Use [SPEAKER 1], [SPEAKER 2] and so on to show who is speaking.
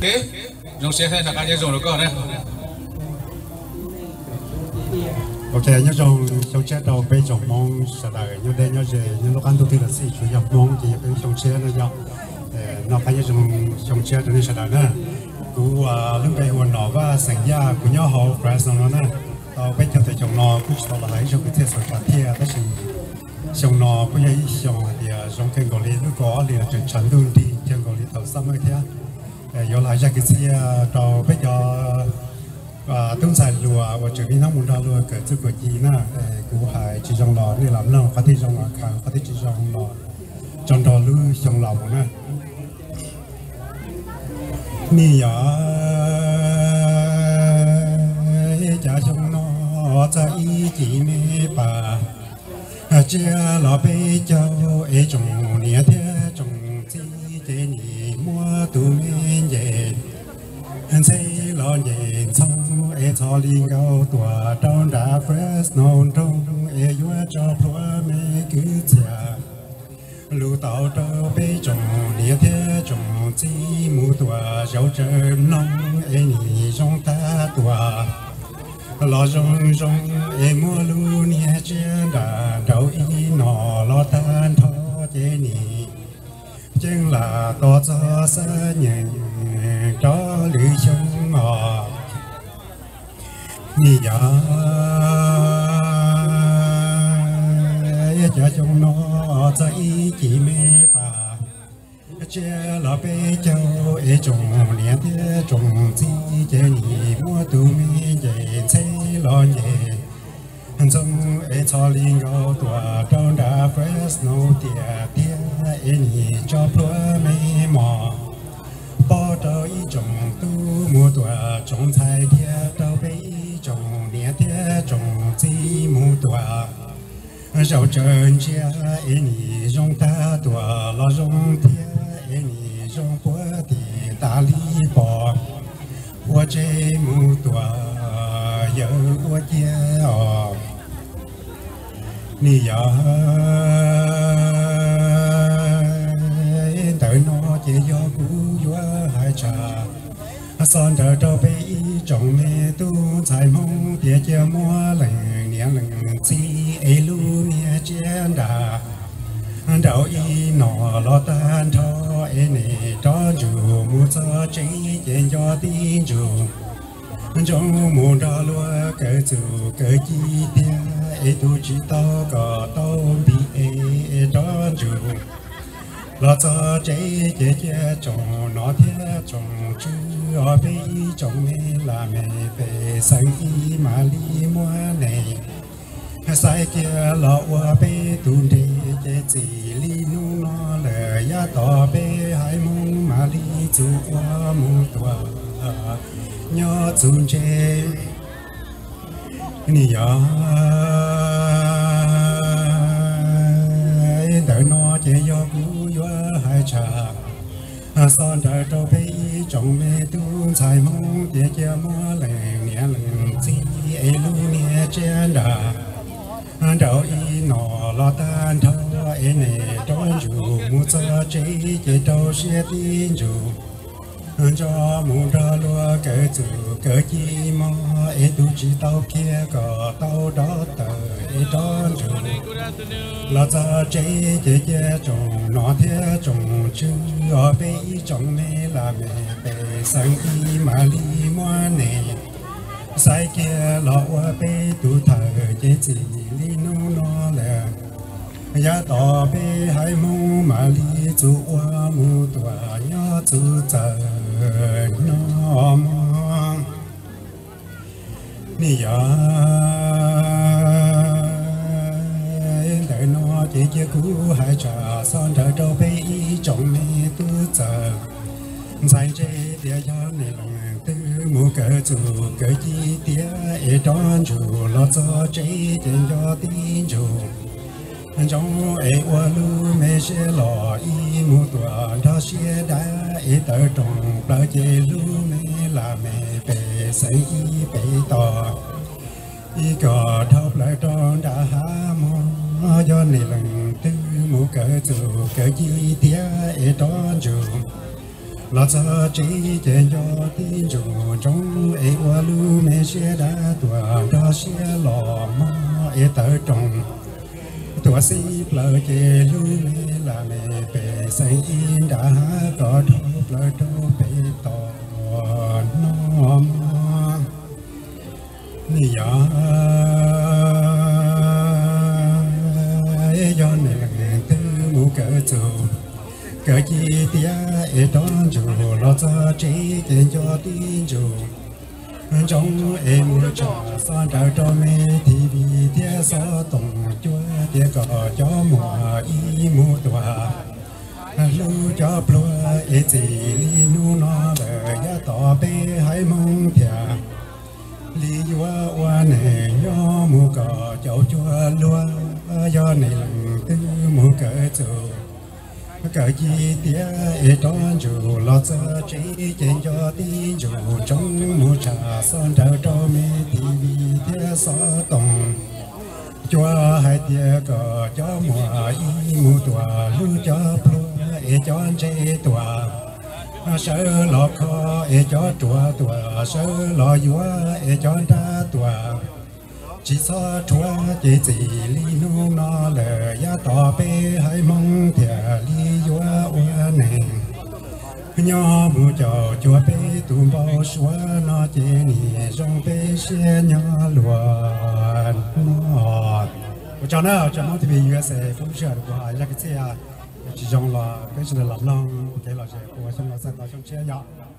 [SPEAKER 1] dùng xe hay là cái dùng được cơ đấy
[SPEAKER 2] ok nhớ trong xe đầu bây giờ mong sẽ là như đây nhớ về như lúc ăn tôi là gì chủ yếu mong thì bên trong xe nó phải nhớ trong xe cho nên sẽ là nè cú lúc đây hoàn nó và sinh ra của nhau họ phải xong nó nè tao bây giờ thì trong nó cũng sau là lấy cho cái thế giới phát triển đó là trong nó bây giờ trong thì trong cái gọi là lúc có liền chuyển chuyển đường đi trên gọi là tàu xăm ấy thế giờ lại ra cái xe tàu bây giờ tương xài lúa và chuẩn bị nó muốn ra lúa cái thứ của gì nè cú hải chỉ trong đó đi làm nào phát triển trong là khang phát triển trong đó trong đó lúa trong lòng nè nì cha trong nó cha ý chỉ mê bà chia lọ bê châu ấy trong nia thế trong chi chế nì mua tụ men về xây lo về xong ấy cho liên cao tuổi trong đã fresh non trong ấy vua cho phua mê cứ chia lũ tàu trâu bê trong nia thế trong chi mu tuổi dấu trời nông ấy nì trong ta tuổi lo rong rong em mua lu nia trên đà đầu y nọ lo tan thọ chế nì chân là to cho xa nhẹ đó lưỡi sông ngò nì giờ cha trong nó cho ý chỉ mê bà che là bê châu ấy trồng nia thế trồng chi chế nì mua tụ mê dậy xây lo nhẹ trong ấy cho linh cao tuổi trong đã fresh no tiệt tiệt ấy nì cho phơi mê mò bao đời trồng tu mua tuổi trồng thay tiệt đâu bê trồng nia thế trồng chi mua tuổi rau trơn chia ấy nì rong ta tuổi lo rong tiệt ấy nì rong búa thì ta li bỏ búa chế mua tuổi giờ búa chia nì giờ đợi nó chỉ do cú vua hai trà son đợi đâu bê trồng mê tu trái mong địa chia mua lần nia lần chi ấy lu nia trên đà đậu y nọ lo tan thọ ấy nè đó dù mua cho chế trên cho tin dù trong mùa đó lúa cái dù cái chi tia ấy tu chỉ tao có tao bị ấy đó dù lo cho chế trồng nó thế trồng chứ ở bên trồng mê là mẹ về sang y mà li mua này sai kia lo qua bê tuôn đi chế chỉ li nu nó lời ya tỏ bê hai mong mà li chú qua mu tua nhớ chun chế nì đợi nó chế do cú vua hai trà son đợi trâu bê trồng mê tuôn xài mong địa chia mua lèn nia lần chi ấy lu nia trên đà đậu y nọ lo tan thọ ấy nè đón dù mua cho chế chế đâu sẽ tin dù cho mua ra lúa cái dù cái chi mò ấy tu chỉ tao kia có tao đó tờ ấy đón dù lo cho chế chế trồng nó thế trồng chứ ở bên trồng mê là mẹ bề sang y mà li mua nè sai kia lo qua bê tu thờ chế chỉ li nu nó là ya tỏ bê hai mu mà li chú qua mu tua nhớ chú chờ nó mong nì giờ đợi nó chỉ chia cú hai trà son đợi đâu bê trồng mê tu chờ sai chế địa cho này lòng tư mua cỡ chủ cỡ chi tía ấy đón chủ lo cho chế tiền cho tin chủ trong ấy qua lu mê sẽ lò y mua tuổi đó sẽ đã ấy tờ trồng bao chế lu mê là mẹ bề xây y bề tò y cò thóc lại tròn đã há mò do này lần tư mua cỡ chủ cỡ chi tía ấy đón chủ lo cho chỉ trên cho tin chủ trong ấy qua lu mẹ sẽ đã tuổi đó sẽ lò mò ấy tới trong tuổi sĩ lỡ chê lu mẹ là mẹ bề xây in đã có thốt lỡ đâu bề tỏ nó nhỏ do này là tư mu cỡ chủ cỡ chi tia e đón chủ lo cho trí tiền cho tin chủ trong em mua trà son đào cho mẹ thì vì tia gió tùng chúa tia cỏ cho mùa y mua tòa lu cho plua e chỉ li nu nó bờ ya tỏ bê hai mong thia li hoa hoa này nhỏ mua cỏ cháu chúa lúa do này lần tư mua cỡ chủ cỡ chi tia e đón chủ lo cho trí trên cho tin chủ trong mua trà son đào cho mẹ thì vì tia gió tùng chúa hai tia cỏ cho mùa y mua tòa lu cho plua e cho anh chế tòa sơ lọ kho e cho chùa tòa sơ lọ vua e cho anh ta tòa chỉ so chúa chỉ li nu nó lờ ya tỏ bê hai mong thề li vua ua này nhỏ mu cho chúa bê tụm bao xóa nó chỉ nì trong bê xe nhỏ luồn nó cho nó cho nó thì bị USA phun sờ của hai cái xe chỉ trong là cái sự làm long cái là sẽ của trong là sẽ tạo trong xe nhỏ